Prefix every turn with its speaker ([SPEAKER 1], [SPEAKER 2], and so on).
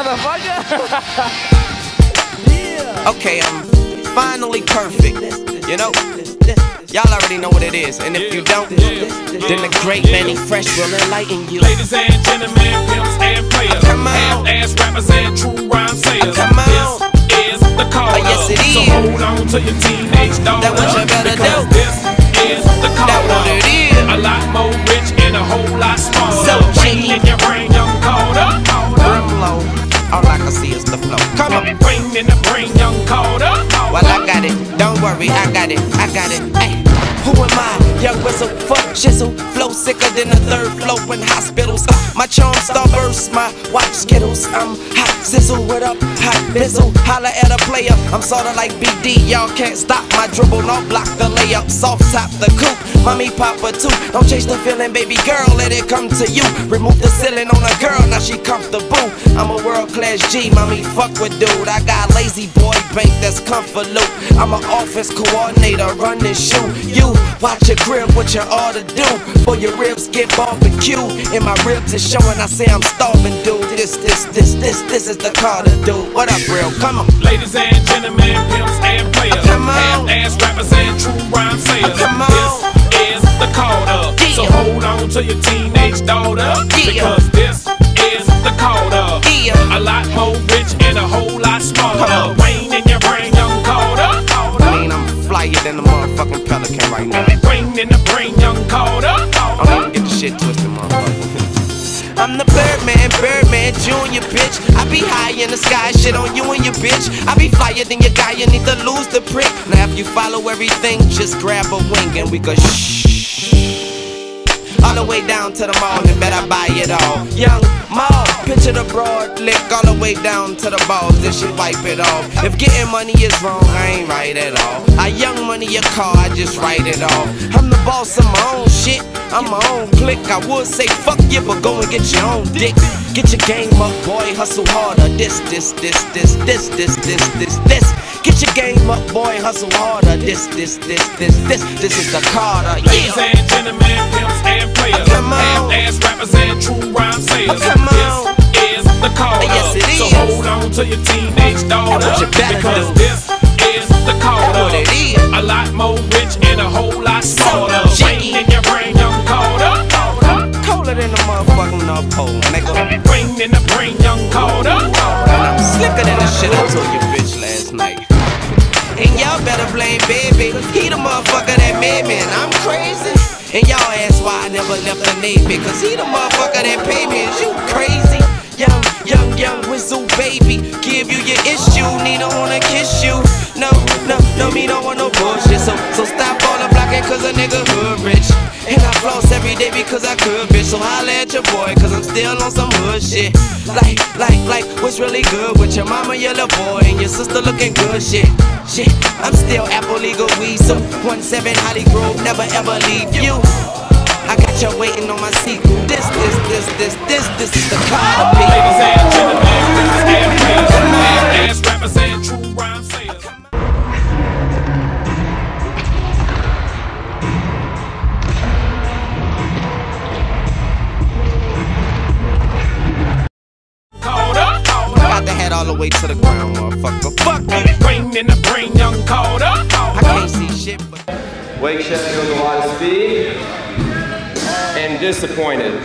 [SPEAKER 1] motherfucker.
[SPEAKER 2] Okay, I'm finally perfect, you know? Y'all already know what it is, and if you don't, then the great Mannie Fresh will enlighten you.
[SPEAKER 3] Ladies and gentlemen, pimps and players, half-ass rappers and true rhyme sayers. This is the call up.
[SPEAKER 2] Yes, it is.
[SPEAKER 3] So hold on to your teenage daughter.
[SPEAKER 2] That's what you better do.
[SPEAKER 3] This is the call
[SPEAKER 2] That's what
[SPEAKER 3] up.
[SPEAKER 2] it is.
[SPEAKER 3] A lot more rich and a whole lot smaller.
[SPEAKER 2] So
[SPEAKER 3] Rain in your brain, young called up.
[SPEAKER 2] Brim low, all I can see is the flow. Come on.
[SPEAKER 3] Rain in the brain, young called up.
[SPEAKER 2] Well, I got it, don't worry, I got it, ay. Who am I? Young whistle, fuck shizzle. Flow sicker than the third flow in hospitals. My charm starburst, my watch skittles. I'm hot sizzle, what up? Hot bizzle, holla at a player. I'm sorta like BD, y'all can't stop my dribble. No block the layup, soft top the coupe. Mommy papa too, don't chase the feeling, baby girl, let it come to you. Remove the ceiling on a girl, now she comfortable. I'm a world class G, mommy fuck with dude. I got lazy boy bank that's comfort loop. I'm an office coordinator, run this shoe. You watch your crib, what you ought to do. For your ribs get barbecue. And my ribs is showing, I say I'm starving, dude. This is the Carter, dude. What up, real? Come on.
[SPEAKER 3] Ladies and gentlemen, pimps and players, half-ass rappers and true rhyme sayers. This is the call up. So hold on to your teenage daughter, because this is the call up. A lot more rich and a whole lot smaller. Rain in your brain, young called up.
[SPEAKER 2] I mean, I'm flyer than the motherfucking Pelican right now.
[SPEAKER 3] Rain in the brain, young called up.
[SPEAKER 2] I don't even get the shit twisted, motherfucker. I'm the Birdman Junior, bitch. I be high in the sky, shit on you and your bitch. I be flyer than your guy, you need to lose the prick. Now if you follow everything, just grab a wing and we go shh. All the way down to the mall and bet I buy it all. Young Mall, picture the broad lick all the way down to the balls, then she wipe it off. If getting money is wrong, I ain't right at all. I young money your car, I just write it off. I'm the boss of my own shit, I'm my own clique. I would say fuck you, but go and get your own dick. Get your game up, boy, hustle harder. This. Get your game up, boy, hustle harder. This is the Carter.
[SPEAKER 3] Ladies and gentlemen, pimps and players, half-ass rappers and true rhyme sayers. This is the call up. So hold on to your teenage daughter, because this is the call up. A lot more rich and a whole lot smaller. Rain in your brain, young called up.
[SPEAKER 2] Colder than the motherfucking North Pole, nigga.
[SPEAKER 3] Rain in the brain, young called up.
[SPEAKER 2] And I'm slicker than the shit I told your bitch last night. And y'all better blame baby, he the motherfucker that made me, and I'm crazy. And y'all ask why I never left the Navy, cause he the motherfucker that paid me. Is you crazy? Young whistle baby, give you your issue, need to wanna kiss you. No, me don't want no bullshit. So stop all the blocking cause a nigga hood rich. And I floss every day because I could, bitch. So holla at your boy cause I'm still on some hood shit. Like, what's really good with your mama, your little boy, and your sister looking good, shit. I'm still Apple legal weed, so 17 Holly Grove, never ever leave you. I got you waiting on my sequel. This is the Carter beat.
[SPEAKER 3] Ladies and gentlemen, pimps and players, half-ass rappers and true rhyme sayers.
[SPEAKER 2] Got the head all the way to the ground, motherfucker. Fuck you.
[SPEAKER 3] Rain in the brain, young called up.
[SPEAKER 2] I can't see shit, but
[SPEAKER 4] Wake Chef goes a lot of speed and disappointed.